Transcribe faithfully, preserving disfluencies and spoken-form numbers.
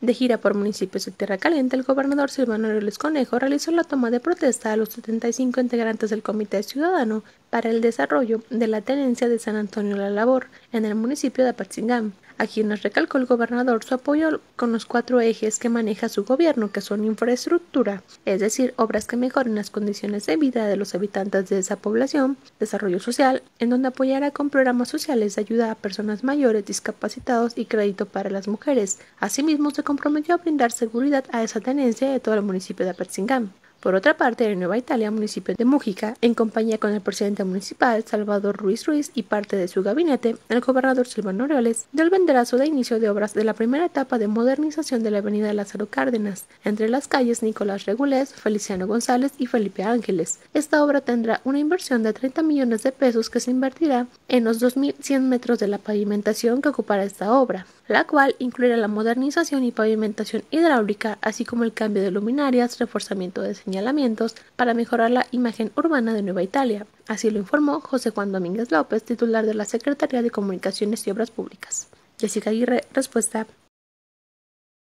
De gira por municipios de Tierra Caliente, el gobernador Silvano Aureoles Conejo realizó la toma de protesta a los setenta y cinco integrantes del Comité Ciudadano para el Desarrollo de la Tenencia de San Antonio La Labor, en el municipio de Apatzingán, a quienes recalcó el gobernador su apoyo con los cuatro ejes que maneja su gobierno, que son infraestructura, es decir, obras que mejoren las condiciones de vida de los habitantes de esa población; desarrollo social, en donde apoyará con programas sociales de ayuda a personas mayores, discapacitados y crédito para las mujeres. Asimismo, se comprometió a brindar seguridad a esa tenencia de todo el municipio de Apatzingán. Por otra parte, en Nueva Italia, municipio de Mújica, en compañía con el presidente municipal, Salvador Ruiz Ruiz, y parte de su gabinete, el gobernador Silvano Aureoles dio el banderazo de inicio de obras de la primera etapa de modernización de la avenida Lázaro Cárdenas, entre las calles Nicolás Regulés, Feliciano González y Felipe Ángeles. Esta obra tendrá una inversión de treinta millones de pesos que se invertirá en los dos mil cien metros de la pavimentación que ocupará esta obra, la cual incluirá la modernización y pavimentación hidráulica, así como el cambio de luminarias, reforzamiento de señalamientos para mejorar la imagen urbana de Nueva Italia. Así lo informó José Juan Domínguez López, titular de la Secretaría de Comunicaciones y Obras Públicas. Jessica Aguirre, Respuesta.